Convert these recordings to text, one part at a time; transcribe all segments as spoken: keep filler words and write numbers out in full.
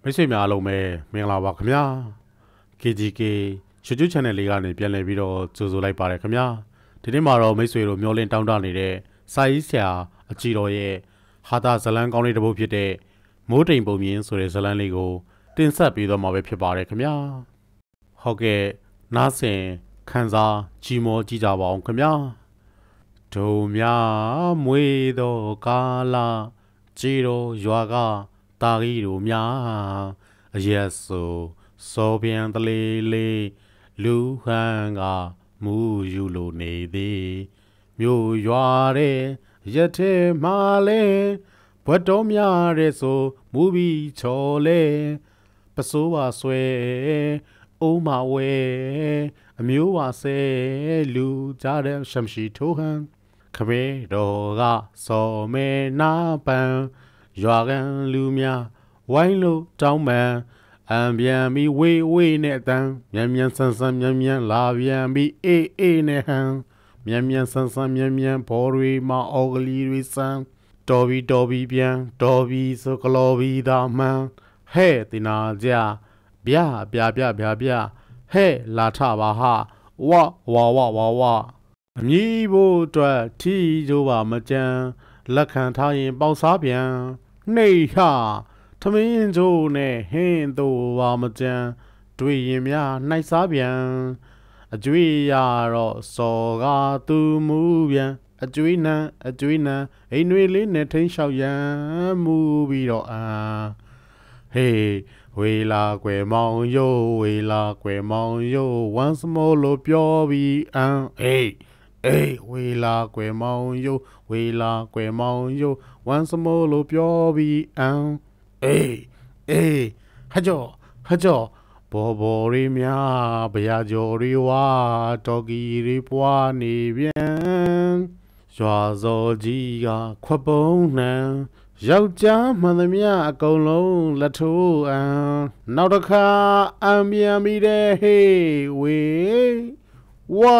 မိတ်ဆွေများအားလုံးပဲမင်္ဂလာပါခင်ဗျာ ကေ ဂျီ ကေ YouTube Channel လေးကနေပြန်လည်ပြီးတော့ကြိုဆိုလိုက်ပါတယ်ခင်ဗျာဒီနေ့မှာတော့မိတ်ဆွေတို့မျှော်လင့်တောင်းတနေတဲ့စာရေးဆရာအကြည်တော်ရဲ့ဟာတာဇလန်းကောင်းလေးတစ်ပုဒ်ဖြစ်တဲ့မိုးတိမ်ပုံမြင်ဆိုတဲ့ဇလန်းလေးကိုတင်ဆက်ပေးတော့မှာပဲဖြစ်ပါတယ်ခင်ဗျာဟုတ်ကဲ့နားဆင်ခန်းစားကြီးမောကြည့်ကြပါအောင်ခင်ဗျာဒုံများမွေသောကာလကြည်တော်ရွာကတာရီတို့များအရက်ဆိုစောပြန်တလေးလေးလူဟန်ကမူယူလိုနေသည်မြို့ရွာတဲ့ရက်ထဲမှာလဲဘွက်တော်များတဲ့ဆိုမူပြီးချော်လဲပစိုးပါဆွဲအိုးမဝဲအမျိုးပါဆဲလူကြတဲ့ရှမ်ရှိထိုးဟန်ခမဲတော်ကစော်မဲနာပန်ရွာကန်လူများဝိုင်းလို့တောင်းပန်အံပြန်ပြီးဝေးဝေးနဲ့အတန်းမြန်မြန်ဆန်းဆန်းမြန်မြန်လာပြန်ပြီးအေးအေးနဲ့ဟန်မြန်မြန်ဆန်းဆန်းမြန်မြန်ဘော်ရီမအော်ဂလီရီဆန်းတော်ပြီးတော်ပြီးပြန်တော်ပြီးဆိုကလော်ပြီးသားမှန်ဟဲ့တင်နာကြဗျာဗျာဗျာဗျာဗျာဟဲ့လာထပါဟာဝဝဝဝဝအမြည်ဖို့အတွက်ထီကြိုးပါမကြမ်းလက်ခံထားရင်ပေါက်စားပြန်နှိတ်ဟာသမင်းချိုးနဲ့ဟင်းတို့ပါမကြမ်းတွေ့ရင်များနှိုက်စားပြန်အကျွေးရတော့စော်ကားသူမူပြန်အကျွေးနံအကျွေးနံအိမ်တွေလေးနဲ့ထိန်းလျှောက်ရန်မူပြီးတော့အာဟေးဝေလာကွယ်မောင်ယိုဝေလာကွယ်မောင်ယို once more လို့ပြောပြီးအမ်အေးအေးဝေလာကွယ်မောင်ယိုဝေလာကွယ်မောင်ယို once more လို့ပြောပြီးအမ်အေးအေးဟကြောဟကြောဘောဘောရီများဗျာကျော်ရီဝါတော်ကီရီပွားနေပြန်ရွာစော်ကြီးကခွက်ပုံးနှံယောက်ျားမှန်သမျှအကုန်လုံးလက်ထိုးအံနောက်တစ်ခါအံပြန်ပြီးတဲ့ဟေးဝေဝါ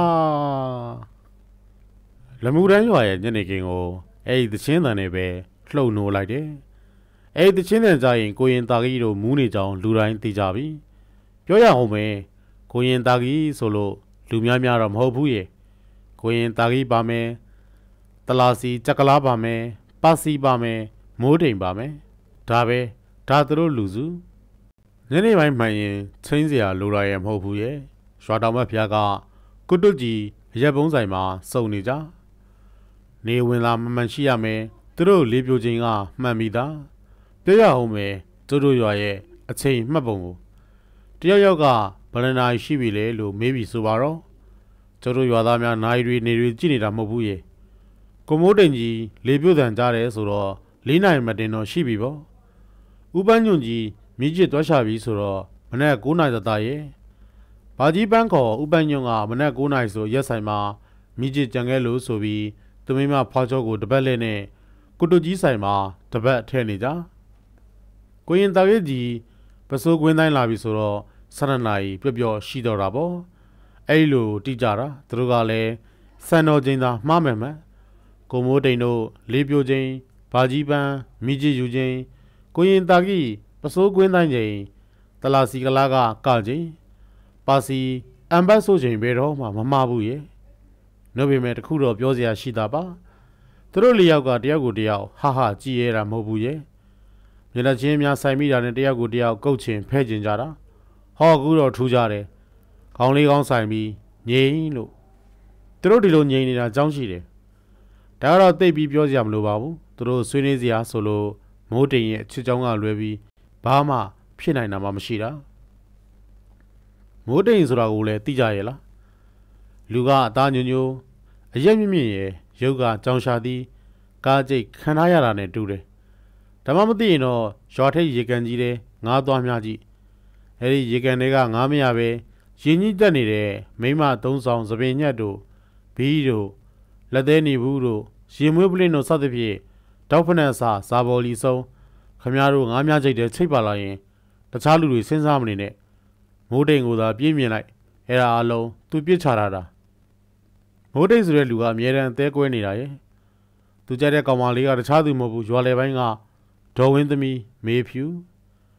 လမှုတန်းရွာရဲ့ညနေခင်းကိုအဲ့ဒီသချင်းတန်နဲ့ပဲလှုပ်နိုးလိုက်တယ်အဲ့ဒီသချင်းတန်ကြရင်ကိုရင်တာကြီးတို့မူးနေကြောင်လူတိုင်းသိကြပြီပြောရအောင်ပဲကိုရင်တာကြီးဆိုလို့လူများများတော့မဟုတ်ဘူးရေကိုရင်တာကြီးပါမယ်တလာစီကြက်ကလားပါမယ်ပါစီပါမယ်မိုးတိမ်ပါမယ်ဒါပဲဒါသူတို့လူစုညနေပိုင်းမှန်ရင်ချင်းစရာလိုရရဲ့မဟုတ်ဘူးရဲ့ရွာတော်မဖျားကကုတုကြီးရက်ပုံးဆိုင်မှာစုံနေကြနေဝင်လာမမှန်ရှိရမယ်သူတို့လေးပြိုချင်းကမှန်ပြီးသားပြောရအောင်ပဲသူတို့ရွာရဲ့အချိန်မှတ်ပုံကိုတယောက်ယောက်ကဗလန်နာရှိပြီလေလို့မေးပြီးဆိုပါတော့သူတို့ရွာသားများနိုင်တွေနေတွေကြည့်နေတာမဟုတ်ဘူးရဲ့ကိုမိုးတိမ်ကြီးလေပြုတ်တန်ကြတယ်ဆိုတော့လေးနိုင်မတင်တော့ရှိပြီပေါ့ဥပန်းညွန့်ကြီးမြစ်ကျစ်သွားရှာပြီဆိုတော့မနေ့ကိုးနိုင်သသားရဲ့ဘာကြီးပန်းခေါ်ဥပန်းညွန့်ကမနေ့ကိုးနိုင်ဆိုရက်ဆိုင်မှာမြစ်ကျစ်ကြံခဲ့လို့ဆိုပြီးသူမိမဖွားချောကိုတပတ်လက်နဲ့ကုတုကြီးဆိုင်မှာတပတ်ထဲနေကြကိုရင်တာရဲ့ကြီးပစိုးကွင်းတိုင်းလာပြီဆိုတော့ဆရဏာကြီးပျော့ပျော့ရှိတော့တာပေါ့အဲ့လိုတိကြတာသူတို့ကလည်းစံတော်ချင်းသာမှားမယ်မှန်ကိုမိုးတိမ်တို့လေးပြိုချင်းဘာကြီးပန်းမိကြီးယူချင်းကိုရင်တာကြီးပစိုးကွင်းတိုင်းချင်းတလာစီကလာကကချင်းပါစီအမ်ဘတ်ဆိုချင်းဘယ်တော့မှမမှားဘူးရဲ့နှုတ်ပေမဲ့တခုတော့ပြောစရာရှိတာပါသူတို့လေးယောက်ကတယောက်ကိုတယောက်ဟာဟာကြည်ရတာမဟုတ်ဘူးရဲ့မျက်နှာချင်းများဆိုင်မိတာနဲ့တယောက်ကိုတယောက်ကုတ်ချင်ဖဲ့ချင်ကြတာဟောကူတော့ထူးကြတယ်ခေါင်းလေးကောင်းဆိုင်ပြီးငြိမ်လို့သူတို့ဒီလိုငြိမ်နေတာအကြောင်းရှိတယ်ဒါကတော့သိပြီးပြောစရာမလိုပါဘူးသူတို့ဆွေးနွေးစရာဆိုလို့မိုးတိမ်ရဲ့ချစ်ကြောင်းကလွဲပြီးဘာမှဖြစ်နိုင်တာမှမရှိတာမိုးတိမ်ဆိုတာကိုလည်းသိကြရဲ့လားလူကအသားညွညိုအရက်မြင့်မြင့်ရဲ့ရုပ်ကကြောင်ရှာသည်ကားကြိတ်ခံထားရတာနဲ့တူတယ်ဒါမှမသိရင်တော့ရွာထိပ်ရေကန်ကြီးတဲ့ငားသွားများကြည့်အဲဒီရေကန်တွေကငားမရပဲရင်ကြီးတက်နေတဲ့မိမသုံးဆောင်သပင်ညက်တို့ဘီးတို့လက်သေးနေဘူးတို့ရေမွေးပလင်းတို့စသဖြင့်တောက်ဖက်နဲ့စာဇာဘော်လီဆုံးခမည်းတော်ငားများကြိတ်တဲ့ချိတ်ပါလာရင်တခြားလူတွေစဉ်းစားမနေနဲ့မိုးတိမ်ကိုသာပြင်းမြင်လိုက်အဲ့ဒါအလုံးသူပြစ်ချတာတာမိုးတိမ်ဆိုတဲ့လူကအမြဲတမ်းသဲကွဲနေတာရဲ့သူကြတဲ့ကောင်မလေးကတခြားသူမဟုတ်ဘူးရွာလေပိုင်းကဒေါ်ဝင်းသမီးမေဖြူ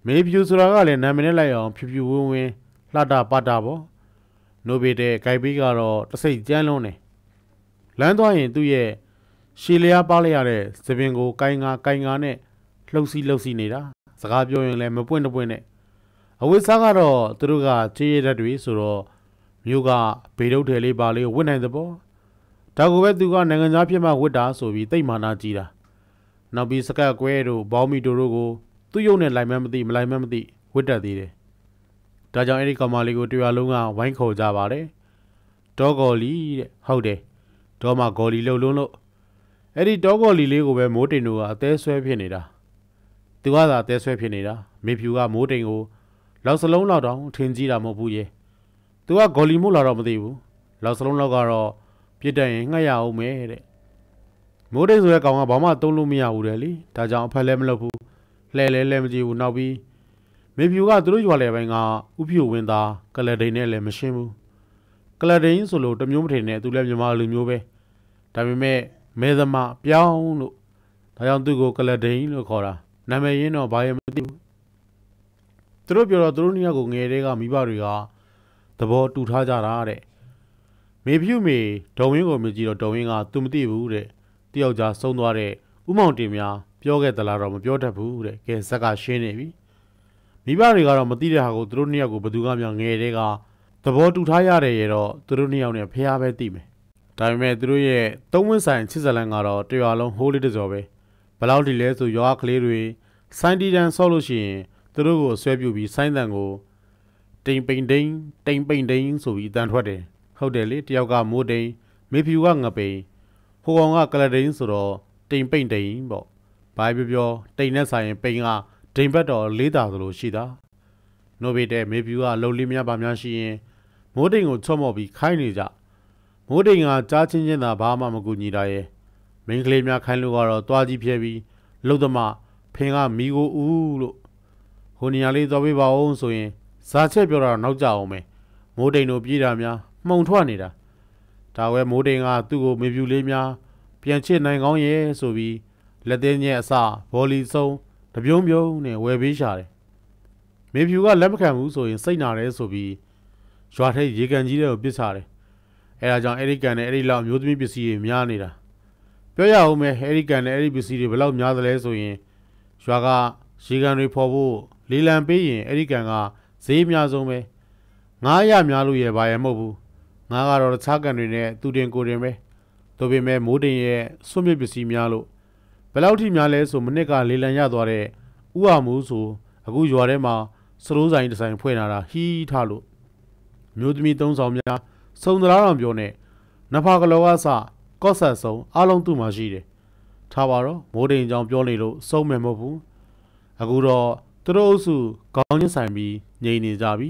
မေဖြူဆိုတာကလည်းနာမည်နဲ့လိုက်အောင်ဖြူဖြူဝင်းဝင်းလှတာပတာပေါ့နိုဘေတဲ့ဂိုက်ဘေးကတော့တစိမ့်ကြမ်းလုံးတယ်လမ်းသွားရင်သူ့ရဲ့ရှည်လျားပါလိုက်ရတဲ့သပင်ကိုကိုင်းငါကိုင်းငါနဲ့လှုပ်စီးလှုပ်စီးနေတာစကားပြောရင်လည်းမပွင့်တပွင့်နဲ့အဝိစားကတော့သူတို့ကချေးရတဲ့တွေဆိုတော့မြို့ကဘေဒုတ်တယ်လေးပါလေးဝစ်နိုင်တဲ့ပေါ့ဒါကိုပဲသူကနိုင်ငံသားဖြစ်မှဝစ်တာဆိုပြီးတိတ်မာနာကြည့်တာနောက်ပြီးစကတ်ကွဲတို့ဘောင်းမီတို့တို့ကိုသူ့ရုံနဲ့လိုက်မှန်းမသိမလိုက်မှန်းမသိဝစ်တက်သေးတယ်ဒါကြောင့်အဲ့ဒီကောင်မလေးကိုတရားလုံးကဝိုင်းခေါ်ကြပါတယ်ဒေါ်ဂေါ်လီတဲ့ဟုတ်တယ်ဒေါ်မဂေါ်လီလှုပ်လုံးလို့အဲ့ဒီဒေါ်ဂေါ်လီလေးကိုပဲမိုးတိန်တို့ကအသေးဆွဲဖြစ်နေတာသူကသာအသေးဆွဲဖြစ်နေတာမေဖြူကမိုးတိန်ကိုလောက်စလုံးလောက်တောင်ထင်ကြီးတာမဟုတ်ဘူးရေသူကဂေါ်လီမို့လာတော့မသိဘူးလောက်စလုံးလောက်ကတော့ပြစ်တက်ရင်ငှက်ရအောင်မယ်တဲ့မိုးတိန်ဆိုတဲ့ကောင်ကဘာမှသုံးလို့မရဘူးတဲ့လေဒါကြောင့်အဖက်လည်းမလုပ်ဘူးလှဲလဲလဲမကြည့်ဘူးနောက်ပြီးမေဖြူကသူတို့ရွာလေပိုင်းကဥဖြူဝင်းသားကလဒိန်နဲ့လည်းမရှင်းဘူးကလဒိန်ဆိုလို့တမျိုးမထင်နဲ့သူလည်းမြန်မာလူမျိုးပဲဒါပေမဲ့မဲသမားပြောင်းလို့ဒါကြောင့်သူ့ကိုကလဒိန်လို့ခေါ်တာနာမည်ရင်းတော့ဘာမှမသိဘူးသူတို့ပြောတော့သူတို့နှစ်ယောက်ကိုငယ်တဲ့ကမိဘတွေကသဘောတူထားကြတာတဲ့မေဖြူမေဒေါ်ဝင်းကိုမြည်ကြည့်တော့ဒေါ်ဝင်းကသူမသိဘူးတဲ့တယောက်ကြားဆုံးသွားတဲ့ဥမောင်တင်များပြောခဲ့သလားတော့မပြောတတ်ဘူးတဲ့ကဲဇက်ကရှင်းနေပြီမိဘတွေကတော့မသိတဲ့ဟာကိုသူတို့နှစ်ယောက်ကိုဘယ်သူကမှငယ်တဲ့ကသဘောတူထားရတယ်ရတော့သူတို့နှစ်ယောက်နဲ့ဖះပဲသိမယ်ဒါပေမဲ့သူတို့ရဲ့သုံးဝင်းဆိုင်ချစ်စလန်ကတော့တရွာလုံးဟိုးလေးတစော်ပဲဘယ်လောက်ဒီလဲဆိုရွာကလေးတွေစိုင်းတီတန်ဆော့လို့ရှိရင်သူတို့ကိုဆွဲပြူပြီးစိုင်းတန်ကိုတိမ်ပိန်တိန်တိမ်ပိန်တိန်ဆိုပြီးတန်ထွက်တယ်ဟုတ်တယ်လေတယောက်ကမိုးတိန်မေဖြူကငပိန်ဟိုကောင်ကကလဒိန်ဆိုတော့တိမ်ပိန်တိန်ပေါ့ဘာပြောပြောတိမ်နဲ့ဆိုင်ရင်ပိန်ကဒိမ်ဘက်တော်လေးတာသလိုရှိတာနိုဘေတဲ့မေဖြူကလှုပ်လေးများပါများရှိရင်မိုးတိန်ကိုချော့မော့ပြီးခိုင်းနေကြမိုးတိန်ကကြားချင်းချင်းသာဘာမှမကူညီတာရဲ့မင်းကလေးများခိုင်းလို့ကတော့တွားကြီးဖြဲပြီးလှုပ်သမားဖင်ကမီကိုဦးလို့ဟိုနေရာလေးသွားပေးပါအောင်ဆိုရင်ဇာချက်ပြောတာနောက်ကြအောင်မယ်မိုးတိန်တို့ပြေးတာများမှုံထွက်နေတာဒါဝဲမိုးတိန်ကသူ့ကိုမေဖြူလေးများပြန်ချစ်နိုင်ကောင်းရဲ့ဆိုပြီးလက်သေးညက်အစဘောလီဆုံးတပြုံးပြုံးနဲ့ဝယ်ပေးရှာတယ်မေဖြူကလက်မခံဘူးဆိုရင်စိတ်နာတယ်ဆိုပြီးရွာထဲရေကန်ကြီးတွေကိုပစ်ချတယ်အဲဒါကြောင့်အဲ့ဒီကန်နဲ့အဲ့ဒီလောက်မျိုးသမီးပစ္စည်းတွေများနေတာပြောရအောင်မယ်အဲ့ဒီကန်နဲ့အဲ့ဒီပစ္စည်းတွေဘယ်လောက်များသလဲဆိုရင်ရွာကရေကန်တွေဖော်ဖို့လေးလံပေးရင်အဲ့ဒီကန်ကဈေးအများဆုံးပဲငါးရများလို့ရပါရဲ့မဟုတ်ဘူးငါကတော့တခြားကန်တွေနဲ့သူတင်ကိုတင်ပဲတို့ပေမဲ့မိုးတင်ရဲ့စွန့်ပစ်ပစ္စည်းများလို့ဘယ်လောက်ထိများလဲဆိုမနစ်ကလေးလံရသွားတဲ့ဥအောင်မှုဆိုအခုရွာထဲမှာစရိုးဆိုင်တစ်ဆိုင်ဖွင့်လာတာဟီးထားလို့မျိုးသမီးသုံးဆောင်များစုံသလားတော်ပြောနေနဖာကလောကစကော့ဆက်ဆုံးအားလုံးသူ့မှာရှိတယ်ထားပါတော့မိုးတိမ်ကြောင်ပြောနေလို့စုံမယ်မဟုတ်ဘူးအခုတော့သူတို့အုပ်စုခေါင်းချင်းဆိုင်ပြီးငြိမ်နေကြပြီ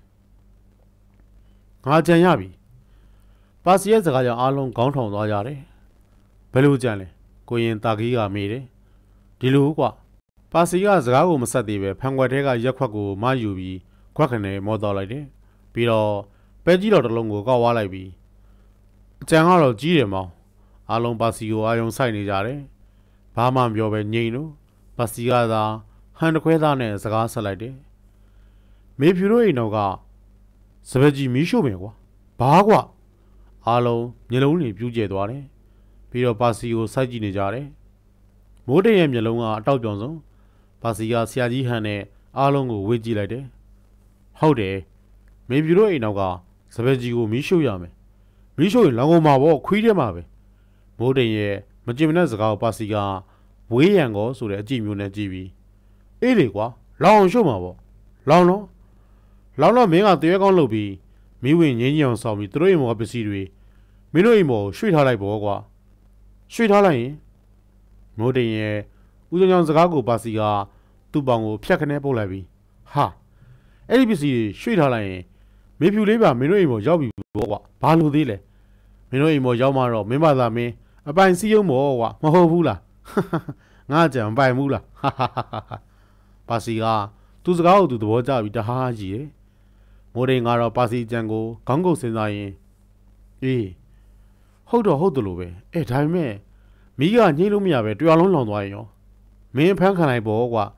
ငါကြံရပြီပါစီရဲ့စကားကြောင့်အားလုံးခေါင်းထောင်သွားကြတယ်ဘယ်လိုကြံလဲကိုရင်တာကြီးကမေးတယ်ဒီလိုကွာပါစီကစကားကိုမဆက်သေးပဲဖန်ခွက်ထဲကရက်ခွက်ကိုမယူပြီးခွက်ခနဲ့မောတော့လိုက်တယ်ပြီးတော့ပဲကြီးတော်တစ်လုံးကိုကောက်ဝါလိုက်ပြီးအကြံကတော့ကြီးတယ်မောင်အားလုံးပါစီကိုအာယုံဆိုင်နေကြတယ်ဘာမှမပြောပဲငြိမ်လို့ပါစီကသာဟန်တခွဲသားနဲ့စကားဆက်လိုက်တယ်မေဖြူတို့အိမ်တော်ကစပက်ကြီးမီးရှို့မယ်ကွာဘာကွာအားလုံးမျက်လုံးတွေပြူးကျဲသွားတယ်ပြီးတော့ပါစီကိုစိုက်ကြည့်နေကြတယ်မိုးတိမ်ရဲ့မျက်လုံးကအတောက်ပြောင်ဆုံးပါစီကဆရာကြီးဟန်နဲ့အားလုံးကိုဝေ့ကြည့်လိုက်တယ်ဟုတ်တယ်မေဖြူတို့အိမ်တော်ကစပက်ကြီးကိုမီးရှို့ရမယ်မီးရှို့ရင်လောင်ကုန်မှာပေါ့ခွေးထဲမှာပဲမိုးတိမ်ရဲ့မကြင်မနဲ့စကားကိုပါစီကဝေးရန်ကောဆိုတဲ့အကြည့်မျိုးနဲ့ကြည့်ပြီးအေးလေကွာလောင်အောင်ရှို့မှာပေါ့လောင်တော့လောင်တော့မင်းကတရွဲကောင်းလုပ်ပြီးမိဝင်ငင်းကြီးအောင်ဆောင်ပြီးသူတို့အိမ်မော်ပစ္စည်းတွေမင်းတို့အိမ်မော်ရွှေ့ထားလိုက်ပေါ့ကွာရွှေ့ထားလိုက်ရင်မိုးတိမ်ရဲ့ဦးကြောင်ကြောင်စကားကိုပါစီကသူ့ပေါင်ကိုဖြတ်ခနဲပုတ်လိုက်ပြီးဟာအဲ့ဒီပစ္စည်းတွေရွှေ့ထားလိုက်ရင်မေဖြူလေးပါမင်းတို့အိမ်မော်ရောက်ပြီပေါ့ကွာဘာလို့သေးလဲမင်းတို့အိမ်မော်ရောက်မှတော့မင်းမသာမင်းအပိုင်စီးရုံမော်ကွာမဟုတ်ဘူးလားငါကြံပိုင်ဘူးလားပါစီကသူစကားကိုသူသဘောကျပြီးတဟားကြီးတယ်မိုးတိမ်ကတော့ပါစီကြံကိုခေါင်းကုပ်စဉ်းစားရင်အေးဟုတ်တော့ဟုတ်တယ်လို့ပဲအဲဒါပေမဲ့မီးကညှိလို့မရပဲတရားလုံးလောင်သွားရင်ရောမင်းဖမ်းခံလိုက်ပေါ့ကွာ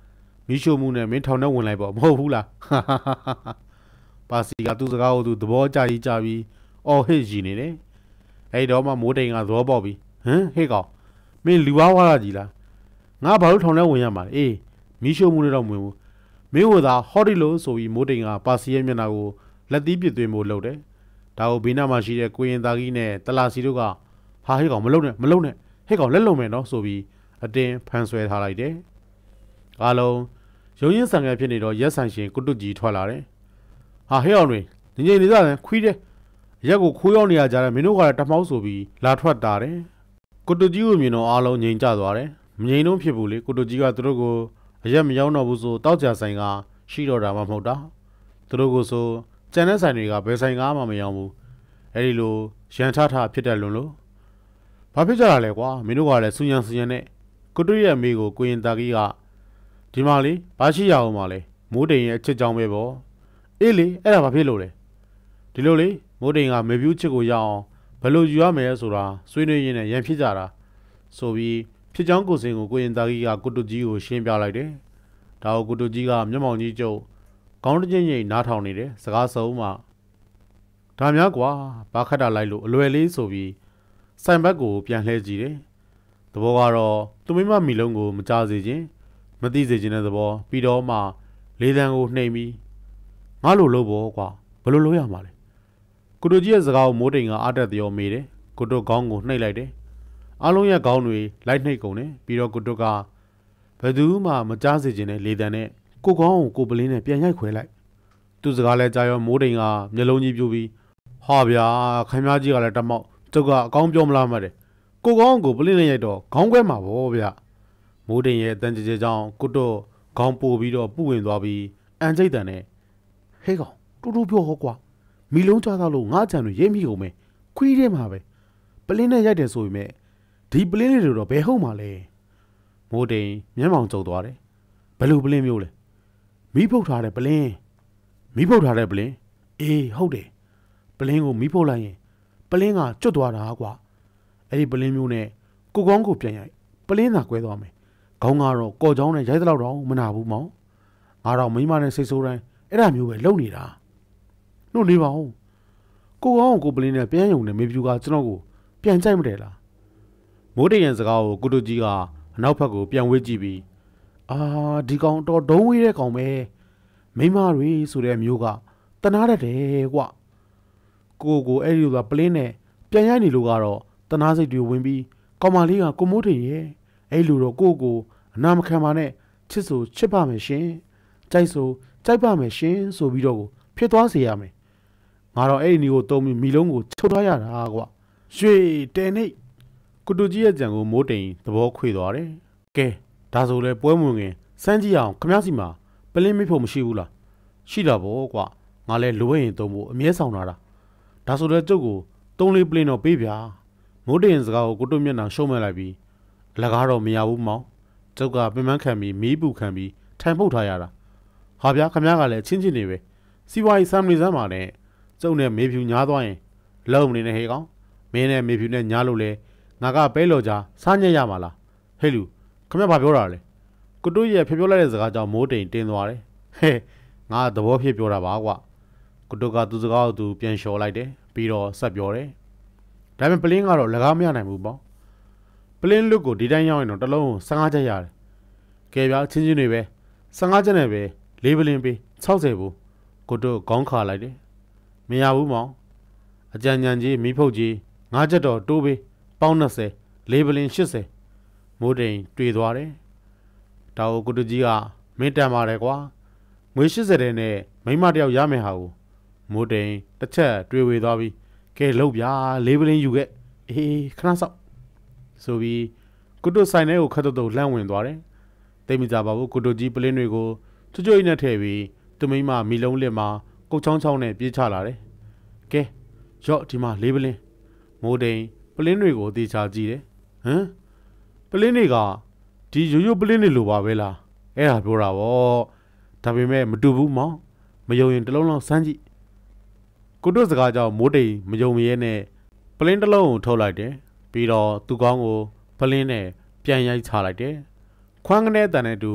မိရှုမှုနဲ့မင်းထောင်ထဲဝင်လိုက်ပေါ့မဟုတ်ဘူးလားပါစီကသူ့စကားကိုသူသဘောကျကြီးကြပြီးအော်ဟစ်ကြီးနေတယ်အဲ့တော့မှမိုးတိမ်ကသဘောပေါက်ပြီးဟမ်ဟေ့ကောင်မင်းလူဝါးဝါးကြီးလားငါဘာလို့ထောင်ထဲဝင်ရမှာလဲအေးမိရှုမှုနဲ့တော့မဝင်ဘူးမင်းကသာဟော်ဒီလိုဆိုပြီးမိုးတိမ်ကပါစီရဲ့မျက်နှာကိုလက်သီးပစ်သွင်းဖို့လုပ်တယ်ဒါကိုဘေးနားမှာရှိတဲ့ကိုရင်သားကြီးနဲ့တလာစီတို့ကဟာဟေ့ကောင်မလုံနဲ့မလုံနဲ့ဟေ့ကောင်လက်လုံမယ်နော်ဆိုပြီးအတင်းဖန်ဆွဲထားလိုက်တယ်အားလုံးရုံရင်းဆန်ငယ်ဖြစ်နေတော့ရက်ဆန်ရှင်ကုတုကြီးထွက်လာတယ်ဟာဟေ့အောင်တွေငငိမ့်နေကြတယ်ခွီးတယ်ရက်ကိုခိုးရောက်နေရကြတယ်မင်းတို့ကလည်းတမောက်ဆိုပြီးလာထွက်တာတယ်ကုတုကြီးကိုမြင်တော့အားလုံးငြိမ်ကြသွားတယ်မငြိမ်တော့ဖြစ်ဘူးလေကုတုကြီးကသူတို့ကိုအရက်မရောက်တော့ဘူးဆိုတောက်ကြဆိုင်ကရှိတော့တာမှမဟုတ်တာသူတို့ကိုဆိုကျန်တဲ့ဆိုင်တွေကဘယ်ဆိုင်ကမှမရောက်ဘူးအဲ့ဒီလိုရန်ထထဖြစ်တယ်လို့လို့ဘာဖြစ်ကြတာလဲကွာမင်းတို့ကလည်းစူညံစူညံနဲ့ကုတုရဲ့အမေကိုကိုရင်တာကြီးကဒီမှာလေဘာရှိရအောင်မလဲမိုးတိမ်ရဲ့အချစ်ကြောင်းပဲပေါ့အေးလေအဲ့ဒါဘာဖြစ်လို့လဲဒီလိုလေမိုးတိမ်ကမေပြူးချစ်ကိုရအောင်ဘယ်လိုယူရမလဲဆိုတာဆွေးနွေးရင်းနဲ့ရန်ဖြစ်ကြတာဆိုပြီးဖြစ်ကြောင်းကိုစင်ကိုကိုရင်သားကြီးကကုတုကြီးကိုရှင်းပြလိုက်တယ်ဒါကိုကုတုကြီးကမျက်မှောင်ကြီးကျုပ်ခေါင်းတကျိမ့်ရိပ်နားထောင်နေတယ်စကားစုံမှဒါများကွာဘာခတ်တာလိုက်လို့အလွယ်လေးဆိုပြီးဆိုင်ဘက်ကိုပြန်လှည့်ကြည့်တယ်သဘောကတော့သူမိမမီလုံးကိုမကြားစေခြင်းမသိစေခြင်းတဲ့သဘောပြီးတော့မှလေးတန်းကိုနှိမ်ပြီးငါလိုလို့ပေါ့ကွာဘယ်လိုလုပ်ရမှာလဲကုတုကြီးရဲ့စကားကိုမိုးတိမ်ကအားတက်ပြောမေးတယ်ကုတုခေါင်းကိုနှိပ်လိုက်တယ်အားလုံးရဲ့ခေါင်းတွေလိုက်နှိပ်ကုန်တယ်ပြီးတော့ကုတုကဘယ်သူမှမကြားစေခြင်းနဲ့လေးတန်းနဲ့ကိုခေါင်းကိုကိုပလင်းနဲ့ပြန်ရိုက်ခွဲလိုက်သူစကားလဲကြားရောမိုးတိမ်ကမျက်လုံးကြီးပြူပြီးဟာဗျာခင်ဗျားကြီးကလည်းတမောက်ကျုပ်ကအကောင်းပြောမလားမှတ်တယ်ကိုခေါင်းကိုပလင်းနဲ့ရိုက်တော့ခေါင်းခွဲမှာဗောဗျမိုးတိမ်ရဲ့အတန်ကြဲကြဲကြောင်းကုတုခေါင်းပို့ပြီးတော့ပူဝင်သွားပြီးအန်ကျိတ်တန်နဲ့ဟေးကောင်တူတူပြောဟောကွာမီလုံးချသားလို့ငါးချံတွေရိပ်မိကုန်မယ်ခွီးထဲမှာပဲပလင်းနဲ့ရိုက်တယ်ဆိုပေမဲ့ဒီပလင်းတွေတော့ဘယ်ဟုတ်မှာလဲမိုးတိမ်မျက်မှောင်ကျုံသွားတယ်ဘယ်လိုပလင်းမျိုးလဲမီးဖုတ်ထားတဲ့ပလင်းမီးဖုတ်ထားတဲ့ပလင်းအေးဟုတ်တယ်ပလင်းကိုမီးဖုတ်လိုက်ရင်ပလင်းကကျွတ်သွားတာကွာအဲ့ဒီပလင်းမျိုးနဲ့ကိုကောင်းကိုပြန်ရိုက်ပလင်းသာကွဲသွားမယ်ခေါင်းကတော့ကော်ချောင်းနဲ့ရိုက်တဲ့လောက်တော့မနာဘူးမောင်ငါတော့မိမနဲ့စိတ်ဆိုးတိုင်းအဲ့ဒါမျိုးပဲလုံနေတာနှုတ်နေပါဦးကိုကောင်းကိုပလင်းနဲ့ပြန်ယုံနေမေပြူကကျွန်တော်ကိုပြန်ကြိုက်မတယ်လားမိုးတိမ်ရဲ့စကားကိုကုတုကြီးကအနောက်ဘက်ကိုပြန်ဝေးကြည့်ပြီးအာဒီကောင်တော်ဒုံးဝေးတဲ့ကောင်ပဲမိမတွေဆိုတဲ့မျိုးကတနာတတ်တယ်ကွကိုကိုအဲ့ဒီလိုကပလင်းနဲ့ပြန်ရိုက်နေလို့ကတော့တနာစိတ်တွေဝင်ပြီးကောင်မလေးကကိုမိုးတိမ်ရဲ့အဲ့လိုတော့ကိုကိုအနာမခံပါနဲ့ချစ်ဆိုချစ်ပါမယ်ရှင်ကြိုက်ဆိုကြိုက်ပါမယ်ရှင်ဆိုပြီးတော့ကိုဖြစ်သွားစေရမယ်ငါတော့အဲ့ဒီနီကိုတုံးပြီးမီလုံးကိုချုပ်ထားရတာကွာရွှေတဲနေကုတုကြီးရဲ့ကြံကိုမိုးတိမ်သဘောခွေသွားတယ်ကဲဒါဆိုလဲပွဲမဝင်ခင်စမ်းကြည့်အောင်ခမည်းစီမှာပလင်းမိဖို့မရှိဘူးလားရှိတာပေါ့ကွာငါလဲလိုရင်တုံးဖို့အမြဲဆောင်လာတာဒါဆိုလဲကျုပ်ကိုတုံးလေးပလင်းတော့ပေးဗျာမိုးတိမ်စကားကိုကုတုမျက်နှာရှုံးမဲ့လိုက်ပြီးအလကားတော့မရဘူးမောင်ကျုပ်ကပင်ပန်းခံပြီးမီးပူခံပြီးထိုင်ပုတ်ထားရတာဟာဗျာခမည်းကလည်းချင်းချင်းနေပဲစီဝါရီစမ်းနေစမ်းပါနဲ့ကျုပ်နဲ့မေဖြူညားသွားရင်လုံနေနေဟေးကောင်မင်းနဲ့မေဖြူနဲ့ညားလို့လဲငါကပဲလော်ကြစားညက်ရမှာလားဟဲ့လူခမည်းဘာပြောတာလဲကုတုရဲ့ဖျက်ပြောလိုက်တဲ့စကားကြောင့်မိုးတိမ်တင်းသွားတယ်ဟဲ့ငါသဘောဖြစ်ပြောတာပါကွာကုတုကသူစကားကိုသူပြန်လျှော်လိုက်တယ်ပြီးတော့ဆက်ပြောတယ်ဒါပေမဲ့ပလင်းကတော့လကားမရနိုင်ဘူးပေါ့ပလင်းလွတ်ကိုဒီတိုင်းရောက်ရင်တော့တစ်လုံးဆယ်ငါးချက်ရတယ်ကဲဗျာချင်းချင်းတွေပဲဆယ်ငါးချက်နဲ့ပဲလေးပလင်းပေး၆၀ဘူးကိုတို့ခေါင်းခါလိုက်တယ်မရဘူးမောင်အကြံဉာဏ်ကြီးမိဖုတ်ကြီးငါးချက်တော့တိုးပေးပေါင်း၂၀လေးပလင်း၈၀မိုးတိမ်တွေ့သွားတယ်ဒါကိုကိုတို့ကြီးကမင်းတန်ပါတယ်ကွာငွေ၈၀တဲ့နဲ့မိမတယောက်ရမယ်ဟာကိုမိုးတိမ်တစ်ချက်တွေးဝေသွားပြီးကဲလှုပ်ဗျာလေးပလင်းယူခဲ့အေးခဏဆောက်ဆိုပြီးကုတုဆိုင်ထဲကိုခတ်တုတ်လှမ်းဝင်သွားတယ်။တိတ်မကြပါဘူးကုတုကြီးပလင်းတွေကိုချွတ်ချွတ်နဲ့ထည့်ပြီးသူမိမမီလုံးလက်မှာကုတ်ချောင်းချောင်းနဲ့ပြေးချလာတယ်။ကဲရော့ဒီမှာလေးပလင်းမိုးတိမ်ပလင်းတွေကိုတေချာကြည့်တယ်။ဟမ်ပလင်းတွေကဒီရိုးရိုးပလင်းတွေလိုပါပဲလား။အဲ့ဒါပြောတာဗော။ဒါပေမဲ့မတူဘူးမောင်မယုံရင်တစ်လုံးလုံးစမ်းကြည့်။ကုတုစကားကြောင့်မိုးတိမ်မယုံမရဲနဲ့ပလင်းတစ်လုံးကိုထုတ်လိုက်တယ်။ပြီးတော့သူ့ကောင်းကိုပလင်းနဲ့ပြန်ရိုက်ချလိုက်တယ်။ခွန်းကနေတန်တဲ့သူပ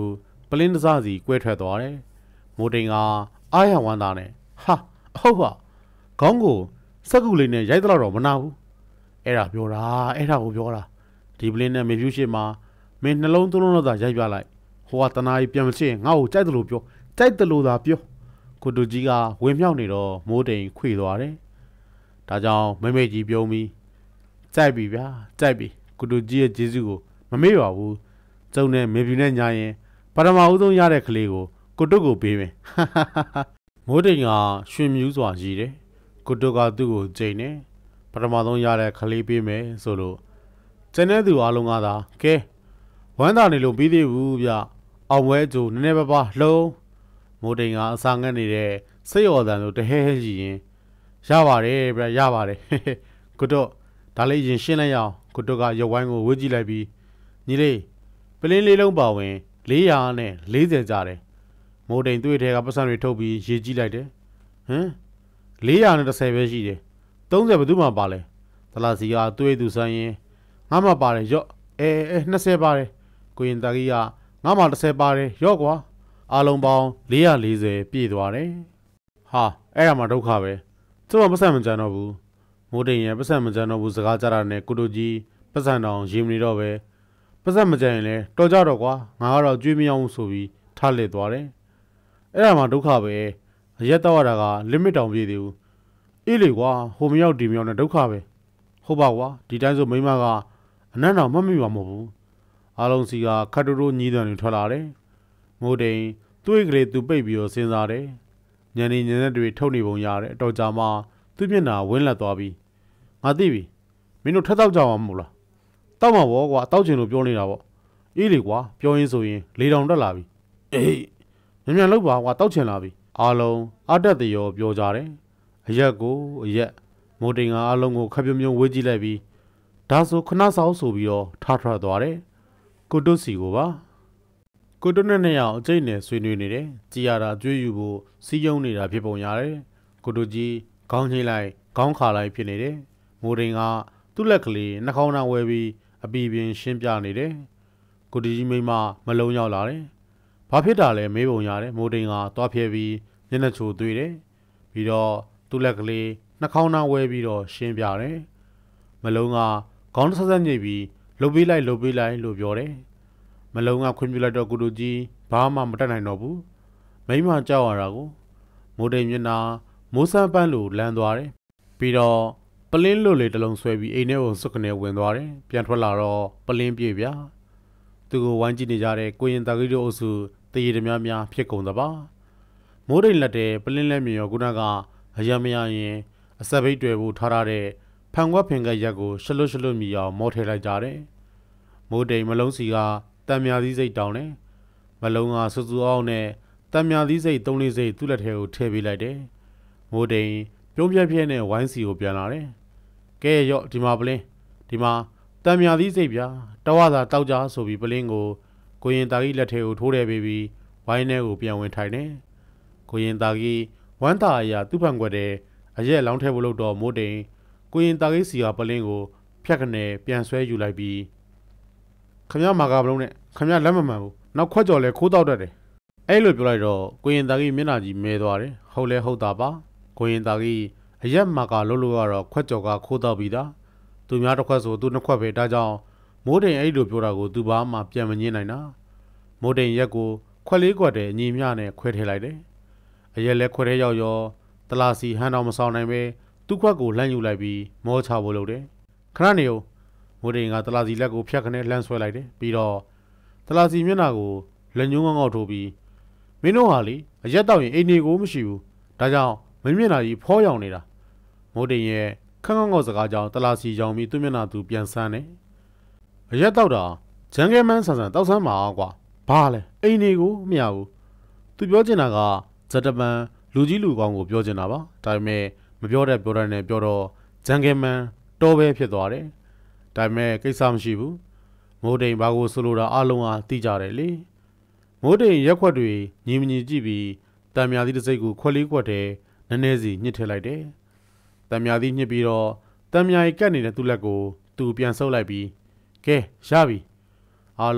ပလင်းတစားစီကွဲထွက်သွားတယ်မိုးတိမ်ကအားရဝမ်းသာနဲ့ဟာဟုတ်ပါခေါင်းကိုစက်ကူလေးနဲ့ရိုက်တော့တော့မနာဘူးအဲ့ဒါပြောတာအဲ့ဒါကိုပြောတာဒီပလင်းနဲ့မေဖြူရှိမှာမင်းနှလုံးသွင်းလို့သာရိုက်ပြလိုက်ဟိုကတနာကြီးပြန်မချင်ငါ့ကိုကြိုက်တယ်လို့ပြောကြိုက်တယ်လို့သာပြောကိုတူကြီးကဝင်မြောက်နေတော့မိုးတိမ်ခွေသွားတယ်ဒါကြောင့်မမေကြီးပြုံးပြီးကြိုက်ပြီဗျာကြိုက်ပြီကိုတူကြီးရဲ့ဂျေစုကိုမမေ့ပါဘူးကျုံနဲ့မေဖြူနဲ့ညာရင်ပထမဦးဆုံးရတဲ့ကလေးကိုကိုတုတ်ကိုပေးမယ်မိုးတိမ်ကရွှင်မြူးစွာရည်တယ်ကိုတုတ်ကသူ့ကိုကြိမ်နေပထမဆုံးရတဲ့ကလေးပေးမယ်ဆိုလို့ကျန်တဲ့သူအားလုံးကသာကဲဝမ်းသာနေလို့ပြီးသေးဘူးဗျအောင်ဝဲအကျိုးနည်းနည်းပါးပါလုံးမိုးတိမ်ကအစာငတ်နေတဲ့စိတ်ရော်တန်ဆိုတဟဲဟဲကြီးရင်ရပါတယ်ဗျရပါတယ်ကိုတုတ်ဒါလေးရင်ရှင်းလိုက်ရအောင်ကိုတုတ်ကရုပ်ဝိုင်းကိုဝေ့ကြည့်လိုက်ပြီးညီလေးပလင်းလေးလုံးပါဝင်လေးရာနဲ့လေးဆယ်ကြတယ်မိုးတိမ်တွေ့တဲ့ကပတ်စံတွေထုတ်ပြီးရေးကြည့်လိုက်တယ်ဟမ်လေးရာနဲ့တစ်ဆယ်ပဲရှိတယ်သုံးဆယ်ဘယ်သူမှပါလဲသလာစီကတွေ့သူဆိုင်ရင်ငါမှပါတယ်ရော့အဲအဲနှစ်ဆယ်ပါတယ်ကိုရင်တာကြီးကငါမှတစ်ဆယ်ပါတယ်ရော့ကွာအားလုံးပေါင်းလေးရာလေးဆယ်ပြည့်သွားတယ်ဟာအဲ့ဒါမှဒုက္ခပဲသူ့မပတ်စံမကြမ်းတော့ဘူးမိုးတိမ်ရဲ့ပတ်စံမကြမ်းတော့ဘူးစကားကြတာနဲ့ကိုတို့ကြီးပတ်စံတောင်ရင်မနေတော့ပဲပတ်စံမကြမ်းရင်လည်းတော်ကြတော့ကွာငါကတော့ကြွေးမအောင်ဆိုပြီးထားလက်သွားတယ်အဲ့ဒါမှဒုက္ခပဲအရက်တော့ရတာက limit တောင်ပြည့်သေးဘူးအေးလေကွာဟိုမရောက်ဒီမရောက်နဲ့ဒုက္ခပဲဟုတ်ပါကွာဒီတိုင်းဆိုမိမကအနံ့တော်မှတ်မိမှာမဟုတ်ဘူးအားလုံးစီကခတ်တိုးတိုးညီးတယ်တွေထွက်လာတယ်မိုးတိမ်တွေးကလေးသူပိတ်ပြီးတော့စဉ်းစားတယ်ညနေညနေတွေထုတ်နေပုံရတယ်အတော်ကြာမှသူ့မျက်နှာဝင်းလက်သွားပြီးငါသိပြီမင်းတို့ထက်တော့ကြအောင်မဟုတ်လားတောက်မှာဘောကွာတောက်ချင်လို့ပြောနေတာပေါ့အေးလေကွာပြောရင်းဆိုရင်လေတောင်တက်လာပြီအေးမြန်မြန်လောက်ပါကွာတောက်ချင်လာပြီအားလုံးအတက်တရောပြောကြတယ်အရက်ကိုအရက်မိုးတိမ်ကအားလုံးကိုခပ်ပြုံးပြုံးဝေးကြည့်လိုက်ပြီးဒါဆိုခဏဆောင်ဆိုပြီးတော့ထားထွက်သွားတယ်ကိုတုတ်စီကိုပါကိုတုတ်နဲ့နှစ်ယောက်အကျိတ်နဲ့ဆွေးနွေးနေတယ်ကြည်ရတာကြွေးယူဖို့စီးယုံနေတာဖြစ်ပုံရတယ်ကိုတုတ်ကြီးခေါင်းချိလိုက်ခေါင်းခါလိုက်ဖြစ်နေတယ်မိုးတိမ်ကသူ့လက်ကလေးနှာခေါင်းသားဝဲပြီးအပီပင်ရှင်းပြနေတယ်ကိုတူကြီးမိမမလုံးရောက်လာတယ်ဘာဖြစ်တာလဲမေးပုံရတယ်မိုးတိမ်ကသွားဖြဲပြီးညနေချိုသွေးတယ်ပြီးတော့သူ့လက်ကလေးနှာခေါင်းသားဝဲပြီးတော့ရှင်းပြတယ်မလုံးကခေါင်းဆက်ဆက်ညိတ်ပြီးလှုပ်ပေးလိုက်လှုပ်ပေးလိုက်လို့ပြောတယ်မလုံးကခွင့်ပြုလိုက်တော့ကိုတူကြီးဘာမှမတတ်နိုင်တော့ဘူးမိမကြောက်ရတာကိုမိုးတိမ်မျက်နှာမိုးစမ်းပန်းလိုလန်းသွားတယ်ပြီးတော့ပလင်းလွတ်လေးတစ်လုံးဆွဲပြီးအိမ်ထဲကိုစွတ်ကနေဝင်သွားတယ်ပြန်ထွက်လာတော့ပလင်းပြေဗျာသူကိုဝိုင်းကြည့်နေကြတဲ့ကိုရင်တာကြီးတို့အုပ်စုတရေတများများဖြစ်ကုန်သပါမိုးတိမ်လက်တဲ့ပလင်းလက်မြေရောခုနကအရမရရင်အဆက်ဘိတ်တွေဖို့ထားရတဲ့ဖန်ခွက်ဖင်ကရက်ကိုရှလွတ်ရှလွတ်မြည်အောင်မောထည့်လိုက်ကြတယ်မိုးတိမ်မလုံးစီကတံမြာသီးစိတ်တောင်းတယ်မလုံးကစူစူအောင်နဲ့တံမြာသီးစိတ်သုံးလေးစိတ်သူ့လက်ထဲကိုထည့်ပေးလိုက်တယ်မိုးတိမ်ပြုံးပြက်ပြက်နဲ့ဝိုင်းစီကိုပြန်လာတယ်ကဲရော့ဒီမှာပလင်းဒီမှာတံမြာသီးစိတ်ဗျာတဝါသာတောက်ကြဆိုပြီးပလင်းကိုကိုရင်တာကြီးလက်ထဲကိုထိုးတယ်ပြီးပြီးဝိုင်းထဲကိုပြန်ဝင်ထိုင်တယ်ကိုရင်တာကြီးဝမ်းသာအရာသူ့ဖန်ခွက်တဲ့အရက်လောင်းထဲဖို့လို့တော့မိုးတိမ်ကိုရင်တာကြီးစီကပလင်းကိုဖြတ်ကနေပြန်ဆွဲယူလိုက်ပြီးခမရမာကပလုံးနဲ့ခမရလက်မမှန်ဘူးနောက်ခွက်ကြော်လဲခိုးတောက်တတ်တယ်အဲ့လိုပြောလိုက်တော့ကိုရင်တာကြီးမျက်နှာကြီးမဲသွားတယ်ဟုတ်လဲဟုတ်တာပါကိုရင်တာကြီးအရက်မာကလို့လို့ကတော့ခွက်ကြော်ကခိုးတောက်ပြီးသားသူများတစ်ခွက်ဆိုသူနှစ်ခွက်ပဲဒါကြောင့်မိုးတိမ်အဲ့လိုပြောတာကိုသူဘာမှပြန်မငင်းနိုင်တာမိုးတိမ်ရက်ကိုခွက်လေးခွက်တည်းညီမျှနဲ့ခွဲထည့်လိုက်တယ်အရက်လဲခွက်ထဲရောက်ရောတလာစီဟန်တော်မဆောင်နိုင်ပဲသူ့ခွက်ကိုလှမ်းယူလိုက်ပြီးမောချဖို့လုပ်တယ်ခဏနေဦးမိုးတိမ်ကတလာစီလက်ကိုဖြတ်ခနဲ့လှမ်းဆွဲလိုက်တယ်ပြီးတော့တလာစီမျက်နှာကိုလက်ညှိုးငေါငေါထိုးပြီးမင်းတို့ဟာလေအရက်တော့ရင်အိမ်နေကိုမရှိဘူးဒါကြောင့်မင်းမျက်နှာကြီးဖောရောင်နေတာမိုးတိမ်ရဲ့ခန်းကောင်းကောက်စကားကြောင့်တလာစီရောင်ပြီးသူ့မျက်နှာသူပြန်ဆန်းတယ်အရက်တော့တာဂျန်ကဲမန်းဆန်ဆန်တောက်ဆန်းပါကွာဘာလဲအိမ်နေကိုမရဘူးသူပြောချင်တာကဇက်တပန်လူကြီးလူကောင်းကိုပြောချင်တာပါဒါပေမဲ့မပြောတဲ့ပြောတဲ့နဲ့ပြောတော့ဂျန်ကဲမန်းတော်ပဲဖြစ်သွားတယ်ဒါပေမဲ့ကိစ္စမရှိဘူးမိုးတိမ်ဘာကိုဆိုလိုတာအလုံးအားသိကြတယ်လေမိုးတိမ်ရက်ခွက်တွေညီမညီကြည့်ပြီးတံမြာသီးတစ်စိတ်ကိုခွက်လေးခွက်တည်းနည်းနည်းစီညှစ်ထည့်လိုက်တယ်တံမြာသီးညှစ်ပြီးတော့တံမြာကြီးကတ်နေတဲ့သူ့လက်ကိုသူပြန်ဆုပ်လိုက်ပြီးကဲရပြီအားလုံး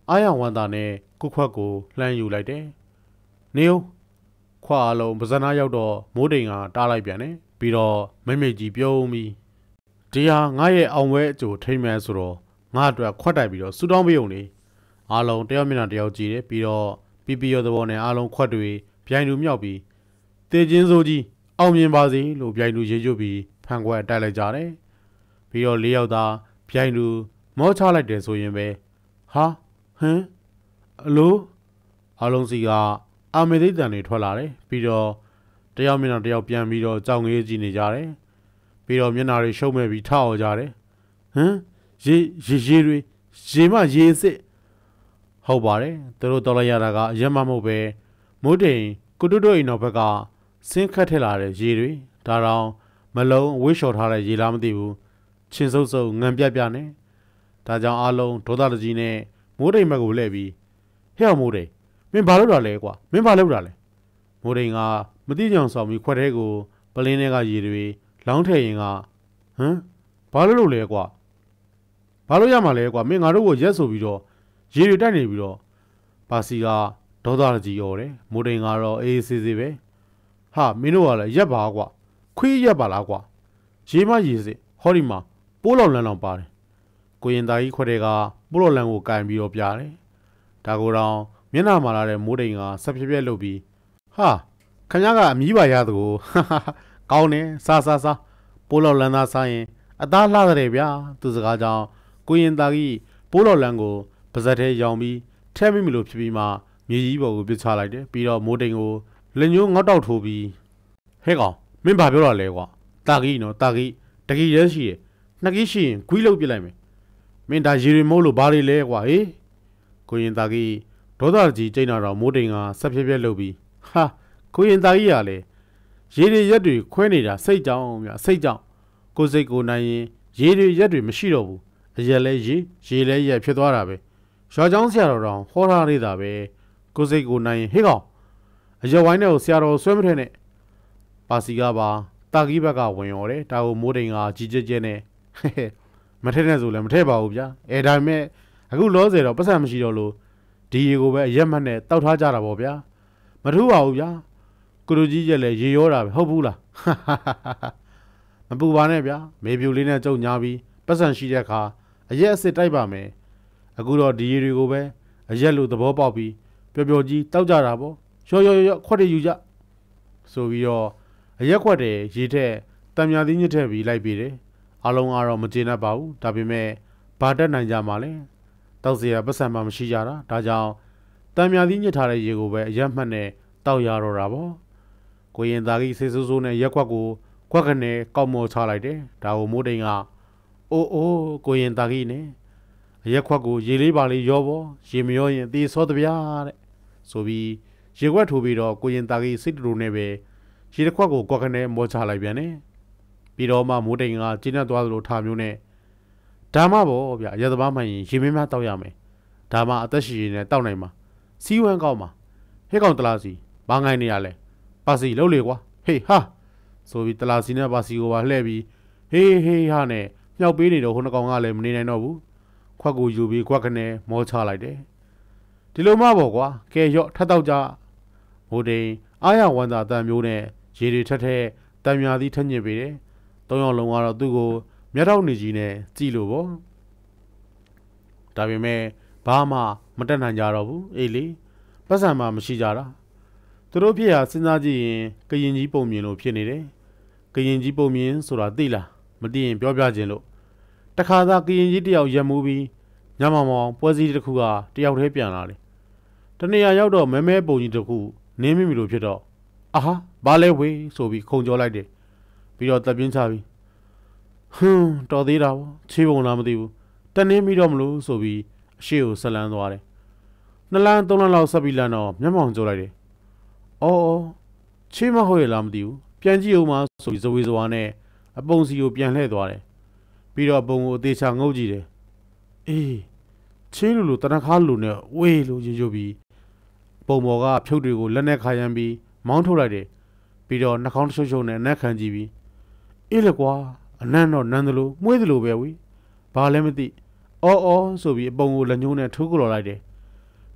အားရဝန်တာနဲ့ကုခွက်ကိုလှမ်းယူလိုက်တယ်နေဦးခွာအလုံးပဇနာရောက်တော့မိုးတိမ်ကတားလိုက်ပြန်တယ်ပြီးတော့မိမိကြီးပြုံးပြီးဒီဟာငါရဲ့အောင်ဝဲအကျိုးထိမ့်မယ်ဆိုတော့ငါအတွက်ခွက်တိုက်ပြီးတော့ဆူတောင်းပေးုံနေအားလုံးတယောက်မျက်နှာတယောက်ကြည့်တယ်ပြီးတော့ပီပီရောသဘောနဲ့အားလုံးခွက်တွေပြိုင်လူမြောက်ပြီးတေချင်းစိုးကြီးအောင်မြင်ပါစေလို့ပြိုင်လူရေကျွတ်ပြီးဖန်ခွက်တိုက်လိုက်ကြတယ်ပြီးတော့လေးယောက်သားပြိုင်လူမောချလိုက်တယ်ဆိုရင်ပဲဟာဟမ်အလိုအားလုံးစီကအာမေသိတန်တွေထွက်လာတယ်ပြီးတော့တယောက်မျက်နှာတယောက်ပြန်ပြီးတော့ကြောင်ငေးကြည့်နေကြတယ်ပြီးတော့မျက်နှာတွေရှုံးမဲ့ပြီးထောက်ကြတယ်ဟမ်ရေရေရေတွေရေမရေစစ်ဟုတ်ပါတယ်သူတို့တော်လိုက်ရတာကအရက်မမဟုတ်ပဲမိုးတိမ်ကုတုတို့အိမ်တော်ဘက်ကဆင်းခတ်ထက်လာတဲ့ရေတွေဒါတောင်မလုံးဝှေ့လျှော်ထားတဲ့ရေလားမသိဘူးချင်းစုပ်စုပ်ငံပြပြနဲ့ဒါကြောင့်အားလုံးဒေါသတကြီးနဲ့မိုးတိမ်ဘက်ကိုလှည့်ပြီးဟဲ့မိုးတိမ်မင်းဘာလုပ်တာလဲကွာမင်းဘာလုပ်တာလဲမိုးတိမ်ကမတိကြောင်ဆောင်ပြီးခွက်ထဲကိုပလင်းထဲကရေတွေလောင်းထည့်ရင်ကဟမ်ဘာလုပ်လို့လဲကွာဘာလို့ရမှာလဲကွာမင်းငါတို့ကိုရက်ဆိုပြီးတော့ရေတွေတိုက်နေပြီးတော့ပါစီကဒေါသကြီးရော်တယ်မိုးတိမ်ကတော့အေးဆေးဆေးပဲဟာမင်းတို့ကလည်းရက်ပါကွာခွေးရက်ပါလားကွာရေမရေစစ်ဟောဒီမှာပိုးလောင်လန်းလောင်ပါတယ်ကိုရင်သားကြီးခွက်တဲ့ကပိုးလောင်လန်းကိုကင်ပြီးတော့ပြတယ်ဒါကိုတော့မျက်နှာမှာလာတဲ့မိုးတိမ်ကဆက်ပြက်ပြက်လုပ်ပြီးဟာခမကအမီးပါရသကိုကောင်းတယ်စားစားစားပိုးလောင်လန်းသားစားရင်အသားလှတဲ့ဗျာသူစကားကြောင့်ကိုရင်သားကြီးပိုးလောင်လန်းကိုပါဇက်ထဲရောင်ပြီးထဲမိမလို့ဖြစ်ပြီးမှမြေကြီးပေါ်ကိုပြစ်ချလိုက်တယ်ပြီးတော့မိုးတိမ်ကိုလက်ညှိုးငေါက်တောက်ထိုးပြီးဟဲ့ကောင်မင်းဘာပြောတာလဲကွာတာကြီးနော်တာကြီးတကြီးရဲရှိတယ်နှစ်ကြီးရှိရင်ဂွီးလုပ်ပြလိုက်မယ်မင်းဒါရေတွေမို့လို့ဘာတွေလဲကွာဟေးကိုရင်တာကြီးဒေါသကြီးကျိန်းတာတော့မိုးတိမ်ကဆက်ပြက်ပြက်လုပ်ပြီးဟာကိုရင်တာကြီးကလည်းရေတွေရက်တွေခွဲနေတာစိတ်ကြောင်ဗျစိတ်ကြောင်ကိုစိတ်ကိုနိုင်ရင်ရေတွေရက်တွေမရှိတော့ဘူးအရက်လဲရေရေလဲရက်ဖြစ်သွားတာပဲရွာချောင်းဆရာတော်တောင်ဟောထားသေးတာပဲကိုစိတ်ကိုနိုင်ရင်ဟေးကောင်အရက်ဝိုင်းနဲ့ကိုဆရာတော်ဆွဲမထဲနဲ့ပါစီကပါတာကြီးဘက်ကဝင်ရော်တယ်ဒါကိုမိုးတိမ်ကကြီးကျဲကျဲနဲ့မထဲနဲ့ဆိုလည်းမထဲပါဘူးဗျာအဲဒါပေမဲ့အခုလောဆယ်တော့ပတ်စံမရှိတော့လို့ဒီရေကိုပဲအရက်မှတ်နဲ့တောက်ထားကြတာပေါ့ဗျာမထူးပါဘူးဗျာကုလူကြီးရဲ့လည်းရေရောတာပဲဟုတ်ဘူးလားမပူပါနဲ့ဗျာမေပြူလေးနဲ့ကြုံညာပြီးပတ်စံရှိတဲ့အခါအရက်အစ်စ်တိုက်ပါမယ်အခုတော့ဒီရေတွေကိုပဲအရက်လို့သဘောပေါက်ပြီးပျော်ပျော်ကြီးတောက်ကြတာပေါ့ရောရောရောခွက်တွေယူကြဆိုပြီးတော့အရက်ခွက်တွေရေထက်တံမြာသီးညစ်ထက်ပြီးလိုက်ပြီးတယ်အလုံးကတော့မကျေနပ်ပါဘူးဒါပေမဲ့ဘာတက်နိုင်ကြမှာလဲတောက်စရာပတ်စံမှမရှိကြတာဒါကြောင့်တံမြာသီးညစ်ထားတဲ့ရေကိုပဲအရက်မှတ်နဲ့တောက်ရတော့တာပေါ့ကိုရင်သားကြီးဆေးဆိုးဆိုးနဲ့ရက်ခွက်ကိုခွက်ကနေကောက်မော်ချလိုက်တယ်ဒါကိုမိုးတိမ်ကအိုးအိုးကိုရင်သားကြီးနဲ့အရက်ခွက်ကိုရေလေးပါလေးရောပေါ့ရေမရောရင်သေစောတပြားတဲ့ဆိုပြီးရေခွက်ထိုးပြီးတော့ကိုရင်သားကြီးစိတ်တူနဲ့ပဲရေတစ်ခွက်ကိုခွက်ကနေမော်ချလိုက်ပြန်တယ်ပြီးတော့မှမိုးတိမ်ကကျင်းနဲ့သွားသလိုထားမျိုးနဲ့ဒါမှပေါ့ဗျအရက်သမားမှန်ရင်ရေမင်းများတောက်ရမယ်ဒါမှအသက်ရှည်ရင်လည်းတောက်နိုင်မှာစီးဝမ်းကောက်မှာဟဲ့ကောင်တလားစီဘာငိုင်းနေရလဲပါစီလှုပ်လေကွာဟေးဟာဆိုပြီးတလားစီနဲ့ပါစီကိုပါလှည့်ပြီးဟေးဟေးဟာနဲ့မြောက်ပေးနေတော့ဟိုနှကောင်ကလည်းမနေနိုင်တော့ဘူးခွက်ကိုယူပြီးခွက်ကနေမောချလိုက်တယ်ဒီလိုမှပေါ့ကွာကဲရော့ထပ်တော့ကြမိုးတိမ်အားရဝမ်းသာအတန်မျိုးနဲ့ရေတွေထက်ထက်တံမြာသီးထက်ညစ်ပေးတယ်သုံးယောက်လုံးကတော့သူ့ကိုမျက်ထောက်နေကြီးနဲ့ကြည့်လို့ပေါ့ဒါပေမဲ့ဘာမှမတက်နိုင်ကြတော့ဘူးအေးလေပတ်စံမှမရှိကြတာသူတို့ဖြစ်ရစဉ်းစားကြည့်ရင်ကရင်ကြီးပုံမြင်လို့ဖြစ်နေတယ်ကရင်ကြီးပုံမြင်ဆိုတာသိလားမသိရင်ပြောပြခြင်းလို့တခါသာကရင်ကြီးတယောက်ရက်မှုပြီးညမောင်မောင်ပွဲစည်းတစ်ခုကတယောက်တည်းပြန်လာတယ်တနေရာရောက်တော့မဲမဲပုံကြီးတစ်ခုနင်းမိမိလို့ဖြစ်တော့အာဟာဘာလဲဝေးဆိုပြီးခုံကြောလိုက်တယ်ပြီးတော့တပ်ပြင်းချပြီးဟွန်းတော်သေးတာပေါ့ချေးပုံလားမသိဘူးတနင်းပြီးတော့မလို့ဆိုပြီးအရှိကိုဆက်လန်းသွားတယ်နှစ်လန်းသုံးလန်းလောက်ဆက်ပြီးလန်းတော့မျက်မှောင်ကျလိုက်တယ်အော်အော်ချေးမဟုတ်ရလားမသိဘူးပြန်ကြည့်အောင်မဆိုပြီးဇဝေဇဝါနဲ့အပုံစီကိုပြန်လှည့်သွားတယ်ပြီးတော့အပုံကိုအသေးချာငုပ်ကြည့်တယ်အေးချေးလိုလိုတနခါလိုနဲ့ဝေးလို့ရွရွပြီးပုံပေါ်ကဖြုတ်တွေကိုလက်နဲ့ခါရမ်းပြီးမောင်းထုတ်လိုက်တယ်ပြီးတော့နှာခေါင်းတရှုပ်ရှုပ်နဲ့အနက်ခံကြည့်ပြီးအေးလေကွာအနမ်းတော့နန်းသလိုမွေးသလိုပဲဝေးဘာလဲမသိအော်အော်ဆိုပြီးအပုံကိုလက်ညှိုးနဲ့ထိုးကြလော်လိုက်တယ်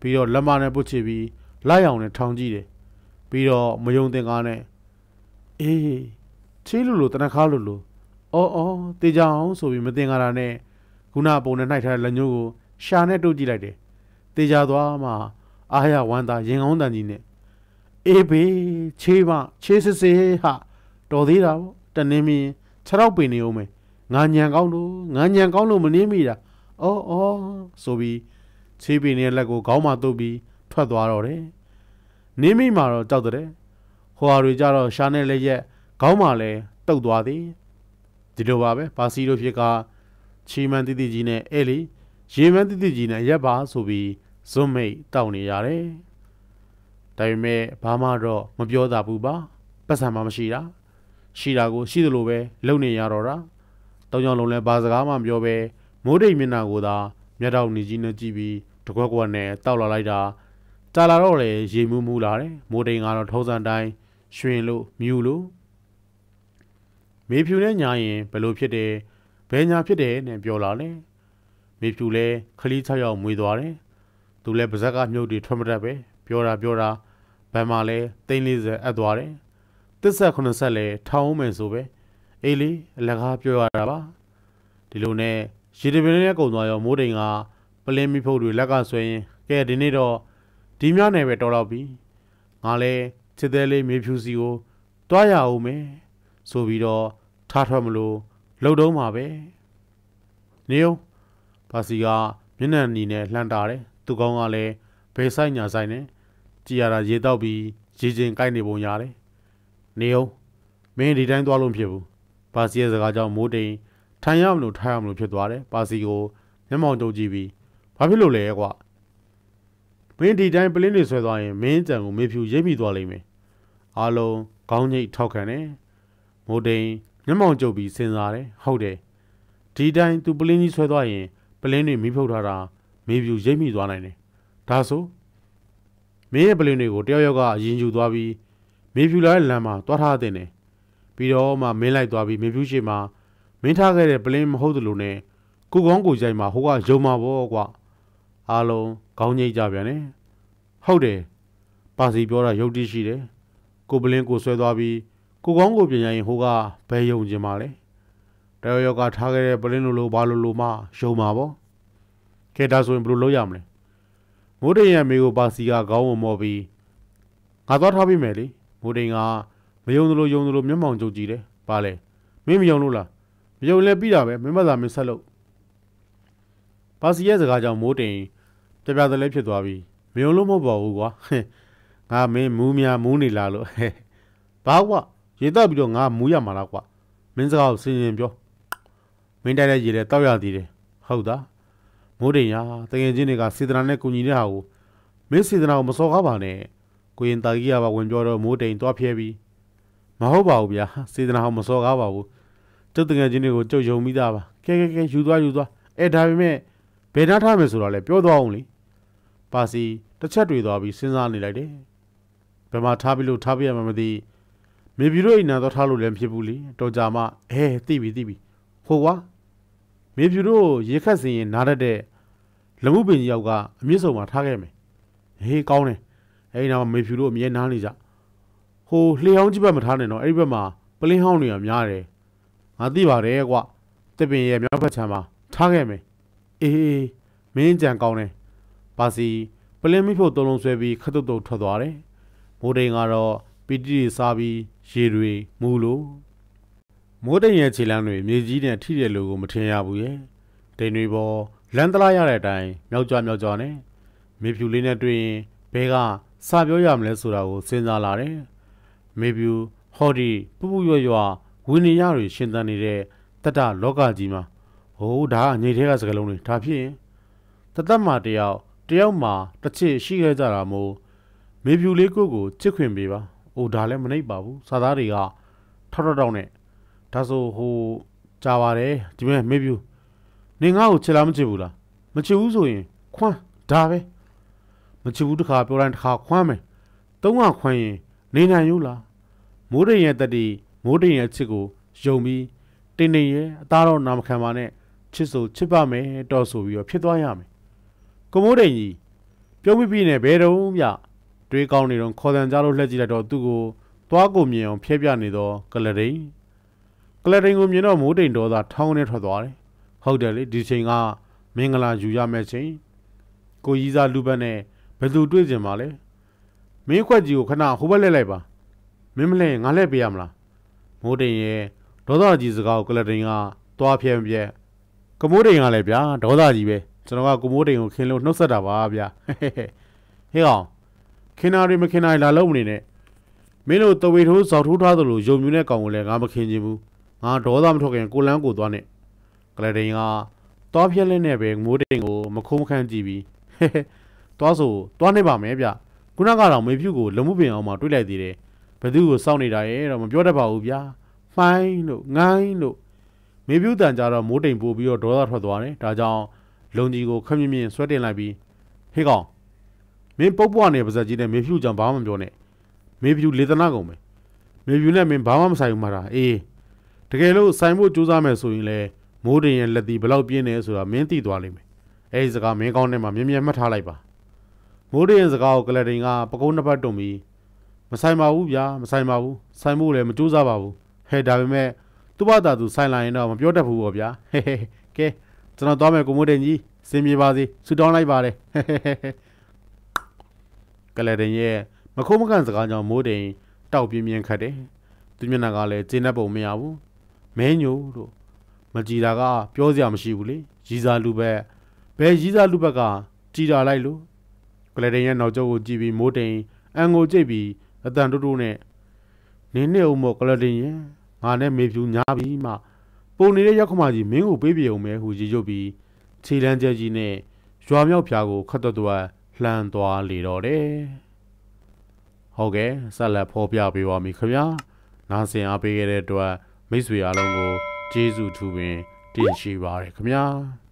ပြီးတော့လက်မနဲ့ပုတ်ချပြီးလိုက်အောင်နဲ့ထောင်ကြည့်တယ်ပြီးတော့မယုံသင်ကားနဲ့အေးချေးလို့လို့တနခါလို့လို့အော်အော်တေချာအောင်ဆိုပြီးမတင်ကားတာနဲ့ခုနပုံနဲ့နှိုက်ထားတဲ့လက်ညှိုးကိုရှာနဲ့တုတ်ကြည့်လိုက်တယ်တေချာသွားမှအားရဝမ်းသာရင်ကောင်းတန်ကြီးနဲ့အေးဘေးချေးမချေးစစ်စစ်ဟာတော်သေးတာပေါ့တနင်းမင်းခြေတော့ပင်နေအောင်မယ်ငါညံကောင်းလို့ငါညံကောင်းလို့မနှင်းမိတာအော်အော်ဆိုပြီးချေးပင်ရဲ့လက်ကိုခေါင်းမှာတုပ်ပြီးထွက်သွားတော့တယ်နင်းမိမှာတော့ကြောက်တဲ့ဟိုဟာတွေကြတော့ရှာနဲ့လက်ရက်ခေါင်းမှာလည်းတုပ်သွားသည်ဒီလိုပါပဲပါစီတို့ဖြစ်ကချီမန်တိတိကြီးနဲ့အဲ့လေရေမန်တိတိကြီးနဲ့ရက်ပါဆိုပြီးဇွတ်မိတ်တောက်နေရတယ်ဒါပေမဲ့ဘာမှတော့မပြောတာဘူးပါပတ်စံမှမရှိတာရှိတာကိုရှိသလိုပဲလုံနေရတော့တာတောင်းကြောင်လုံးလဲဘာစကားမှမပြောပဲမိုးတိမ်မျက်နှာကိုသာမျက်တောက်နေကြီးနဲ့ကြည့်ပြီးတကွက်ကွက်နဲ့တောက်လာလိုက်တာကြာလာတော့လေရေမူးမူးလာတယ်မိုးတိမ်ကတော့ထုံးစံတိုင်းရွှင်လို့မြူလို့မေဖြူနဲ့ညာရင်ဘယ်လိုဖြစ်တယ်ဘယ်ညာဖြစ်တယ်နဲ့ပြောလာလေမေဖြူလဲခလီး၆ယောက်မွေးသွားတယ်သူလဲပါဇက်ကမြုပ်တွေထွက်မတတ်ပဲပြောတာပြောတာဘယ်မှာလဲတိန်းလေးစက်အပ်သွားတယ်တစ်ဆက်ခုနှစ်ဆက်လဲထောင်းအောင်မယ်ဆိုပဲအေးလေအလကားပြောရတာပါဒီလိုနဲ့ရေတပင်းနဲ့ကုံသွားရောမိုးတိမ်ကပလင်းမိဖုတ်တွေလက်ကဆွဲရင်ကဲဒီနေ့တော့ဒီများနယ်ပဲတော်တော့ပြီငါလဲချစ်သေးလေးမေဖြူစီကိုတွားရအောင်မယ်ဆိုပြီးတော့ထားထွက်မလို့လှုပ်တုံးမှာပဲနေအောင်ပါစီကမျက်နှာနီနဲ့လှန်တာတယ်သူကောင်းကလည်းဘဲဆိုင်ညာဆိုင်နဲ့ကြည်ရတာရေတောက်ပြီးရေချင်းကိုက်နေပုံရတယ်နေအောင်မင်းဒီတိုင်းသွားလို့ဖြစ်ဘူးပါစီရဲ့စကားကြောင့်မိုးတိမ်ထိုင်ရမလို့ထိုင်ရမလို့ဖြစ်သွားတယ်ပါစီကိုမျက်မှောင်တုပ်ကြည့်ပြီးဘာဖြစ်လို့လဲကွာမင်းဒီတိုင်းပလင်းတွေဆွဲသွားရင်မင်းကြံကိုမေဖြူရိပ်မိသွားလိမ့်မယ်အားလုံးခေါင်းညိတ်ထောက်ခံတယ်မိုးတိမ်မျက်မှောင်ကျုပ်ပြီးစဉ်းစားတယ်ဟုတ်တယ်ဒီတိုင်းသူပလင်းကြီးဆွဲသွားရင်ပလင်းတွေမိဖုတ်ထားတာမေဖြူရိပ်မိသွားနိုင်တယ်ဒါဆိုမင်းရဲ့ပလင်းတွေကိုတယောက်ယောက်ကအရင်ယူသွားပြီးမေဖြူလာတဲ့လမ်းမှာတွားထားတဲ့တယ်ပြီးတော့မှမင်းလိုက်သွားပြီးမေဖြူရှိမှာမင်းထားခဲ့တဲ့ပလင်းမဟုတ်သလိုနဲ့ကိုကောင်းကိုကြိုက်မှာဟိုကယုံမှာပေါ့ကွာအားလုံးခေါင်းညိတ်ကြပြန်တယ်ဟုတ်တယ်ပါစီပြောတာယုတ်တိရှိတယ်ကိုပလင်းကိုဆွဲသွားပြီးကိုကောင်းကိုပြင်ရရင်ဟိုကဘယ်ယုံကျင်ပါလဲတယောက်ယောက်ကထားခဲ့တဲ့ပလင်းလိုလိုဘာလိုလိုမှယုံမှာပေါ့ခဲဒါဆိုရင်ဘယ်လိုလုပ်ရမလဲမိုးတိမ်ရဲ့မိကိုပါစီကခေါင်းဝမော်ပြီးငါသွားထားပြီးမယ်လေမိုးတိမ်ကမယုံသလိုယုံသလိုမျက်မှောင်ကျုပ်ကြည့်တယ်ပါလေမင်းမယုံလို့လားမယုံလဲပြီးတာပဲမင်းမသာမင်းဆက်လို့ပါစီရဲ့စကားကြောင့်မိုးတိမ်ပြပြသလဲဖြစ်သွားပြီးမယုံလို့မဟုတ်ပါဘူးကွာငါမင်းမူးများမူးနေလားလို့ဘာကွာရေတောက်ပြီးတော့ငါမူးရမှာလားကွာမင်းစကားကိုစင်ရင်ပြောမင်းတိုက်တဲ့ရေလဲတောက်ရသေးတယ်ဟုတ်သားမိုးတိမ်ရာတကယ်ချင်းတွေကစေတနာနဲ့ကုညီတဲ့ဟာကိုမင်းစေတနာကိုမစော်ကားပါနဲ့ကိုရင်တာကြီးကပါဝင်ပြောတော့မိုးတိမ်တွားဖျဲပြီးမဟုတ်ပါဘူးဗျာစေတနာဟောမစော်ကားပါဘူးကျုပ်တကယ်ချင်းတွေကိုကျုပ်ယုံမိသားပါကဲကဲကဲယူသွားယူသွားအဲဒါပေမဲ့ဘယ်နှထားမယ်ဆိုတော့လဲပြောသွားအောင်လေပါစီတစ်ချက်တွေ့သွားပြီးစဉ်းစားနေလိုက်တယ်ဘယ်မှာထားပြီးလို့ထားပြရမှမသိမေပြူတို့အိမ်နာတော့ထားလို့လည်းမဖြစ်ဘူးလေတော်ကြမှာအဲသိပြီသိပြီဟိုကွာမေပြူတို့ရေခတ်စင်ရင်နားတတ်တဲ့လမှုပင်ကြီးယောက်ကအမြင့်ဆုံးမှာထားခဲ့မယ်ဟေးကောင်းတယ်အဲဒီနောက်မေဖြူတို့အမြဲနားနေကြဟိုလှေဟောင်းကြီးဘက်မထားနဲ့တော့အဲ့ဒီဘက်မှာပလင်းဟောင်းတွေကများတယ်ငါသိပါတယ်ကွတစ်ပင်ရဲ့မြောက်ဘက်ခြမ်းမှာထားခဲ့မယ်အေးမင်းကြံကောင်းတယ်ပါစီပလင်းမိဖို့သုံးလုံးဆွဲပြီးခတ်တုတ်တုတ်ထွက်သွားတယ်မိုးတိမ်ကတော့ပီတိတွေစားပြီးရေတွေမူလို့မိုးတိမ်ရဲ့ခြေလမ်းတွေမြေကြီးနဲ့ထိတဲ့လူကိုမထင်ရဘူးရဲ့တိမ်တွေပေါ်လမ်းတလားရတဲ့အတိုင်းမြောက်ကြမြောက်ကြနဲ့မေဖြူလေးနဲ့တွေ့ရင်ဘဲကစာပြောရမလဲဆိုတာကိုစဉ်းစားလာတယ်မေဖြူဟော်ဒီပူပူရွရွဝင်းနေရတွေရှင်သန်နေတဲ့တတလောကကြီးမှာဟိုးဒါကညိတ်ထဲကစကလုံးတွေဒါဖြစ်ရင်တသက်မှာတယောက်တယောက်မှာတစ်ချစ်ရှိခဲ့ကြတာမို့မေဖြူလေးကိုကိုချစ်ခွင်ပေးပါ။အိုဒါလည်းမနှိပ်ပါဘူး။စာသားတွေကထောက်ထောက်တောက်နဲ့ဒါဆိုဟိုကြာပါတယ်ဒီမဲ့မေဖြူနေငါ့ကိုချစ်လားမချစ်ဘူးလားမချစ်ဘူးဆိုရင်ခွန်းဒါပဲမချစ်ဘူးတခါပြောတိုင်းတခါခွန်းမယ်။သုံးခါခွန်းရင်နေနိုင်ယူလားမိုးတိမ်ရဲ့တတိမိုးတိမ်ရဲ့ချစ်ကိုယုံပြီးတင်းတင်းရဲ့အသားတော်နာမခံပါနဲ့ချစ်ဆိုချစ်ပါမယ်တော့ဆိုပြီးတော့ဖြစ်သွားရမယ်။ကိုမိုးတိမ်ကြီးပြုံးမပြီးနဲ့ဘဲတုံးဗျတွေးကောင်းနေတော့ခေါ်တန်ကြလို့လှက်ကြည့်လိုက်တော့သူ့ကိုသွားကိုမြင်အောင်ဖျက်ပြနေတော့ကလဒိန်ကလဒိန်ကိုမြင်တော့မိုးတိမ်တော်သားထောင်းနေထွက်သွားတယ်ဟုတ်တယ်လေဒီချိန်ကမင်္ဂလာယူရမယ့်ချိန်ကိုကြီးစားလူပတ်နဲ့ဘယ်သူတွေ့ကြမှာလဲမင်းခွက်ကြီးကိုခဏဟိုဘက်လှည့်လိုက်ပါမင်းမလဲငါလှည့်ပေးရမလားမိုးတိမ်ရဲ့ဒေါသကြီးစကားကိုကလဒိန်ကသွားဖျက်ပြက်ကမိုးတိမ်ကလည်းဗျာဒေါသကြီးပဲကျွန်တော်ကကိုမိုးတိမ်ကိုခင်းလို့နှုတ်ဆက်တာပါဗျာဟေးကောင်ခင်နာတွေမခင်နာလာလုံးမနေနဲ့မင်းတို့တဝေထိုးစောက်ထိုးထားသလိုယုံမြူတဲ့ကောင်ကိုလည်းငါမခင်ချင်ဘူးငါဒေါသမထွက်ခင်ကိုလန်းကိုသွားနဲ့ကလဒိန်ကသွားဖျက်လက်နဲ့ပဲမိုးတိမ်ကိုမခုံးမခန့်ကြည့်ပြီးသွားဆိုသွားနေပါမယ်ဗျခုနကတော့မေဖြူကိုလမှုပင်အောင်မှတွေးလိုက်သေးတယ်ဘသူကိုစောင့်နေတာရဲ့တော့မပြောတတ်ပါဘူးဗျာမှိုင်းလို့ငိုင်းလို့မေဖြူတန်ကြတော့မိုးတိမ်ပို့ပြီးတော့ဒေါသထွက်သွားတယ်ဒါကြောင့်လုံကြီးကိုခက်မြင့်မြင့်ဆွဲတင်လိုက်ပြီးဟေးကောင်မင်းပုတ်ပွားနေပါစက်ကြီးနဲ့မေဖြူကြောင့်ဘာမှမပြောနဲ့မေဖြူလေသနာကုန်မယ်မေဖြူနဲ့မင်းဘာမှမဆိုင်ဘူးမှာတာအေးတကယ်လို့ဆိုင်ဖို့ကြိုးစားမယ်ဆိုရင်လေမိုးတိမ်ရဲ့လက်တီဘလောက်ပြင်းနေဆိုတာမင်းသိသွားလိမ့်မယ်အဲဒီစကားမင်းကောင်းနဲ့မှမြင်မြင်မှတ်ထားလိုက်ပါမိုးတိမ်ရဲ့စကားကိုကလဒိန်ကပကုံးနှစ်ပတ်တုံပြီးမဆိုင်ပါဘူးဗျာမဆိုင်ပါဘူးဆိုင်ဖို့လည်းမကြိုးစားပါဘူးဟဲ့ဒါပေမဲ့သူ့ဘာသာသူဆိုင်လာရင်တော့မပြောတတ်ဘူးပေါ့ဗျာဟဲဟဲကဲကျွန်တော်သွားမယ်ကိုမိုးတိမ်ကြီးစင်ပြေပါစေဆူတောင်းလိုက်ပါတယ်ကလဒိန်ရဲ့မခုံးမကန်စကားကြောင့်မိုးတိမ်တောက်ပြင်းပြင်းခတ်တယ်သူမျက်နှာကလည်းကျင်းတဲ့ပုံမရဘူးမဲညို့တို့မကြည်တာကပြောစရာမရှိဘူးလေရီစာလူဘက်ဘယ်ရီစာလူဘက်ကကြည်တာလိုက်လို့ကလဒိန်ရဲ့နောက်ကျောကိုကြည့်ပြီးမိုးတိမ်အန်ကိုကြိတ်ပြီးအတန်တိုးတိုးနဲ့နင်းနေအောင်မို့ကလဒိန်ရဲ့ငါနဲ့မေဖြူညားပြီးမှပုံနေတဲ့ရောက်ခမကြီးမင်းကိုပေးပြေအောင်မဲဟူကြီးရုပ်ပြီးခြေလန်းကျဲကြီးနဲ့ရွာမြောက်ဖျားကိုခတ်တော့တော့လှမ်းသွားလေတော့တယ်ဟုတ်ကဲ့ဆက်လက်ဖော်ပြပေးပါမယ်ခင်ဗျာနားဆင်အားပေးခဲ့တဲ့အတွက်မိတ်ဆွေအားလုံးကိုကျေးဇူးထူပင်တင်ရှိပါရခင်ဗျာ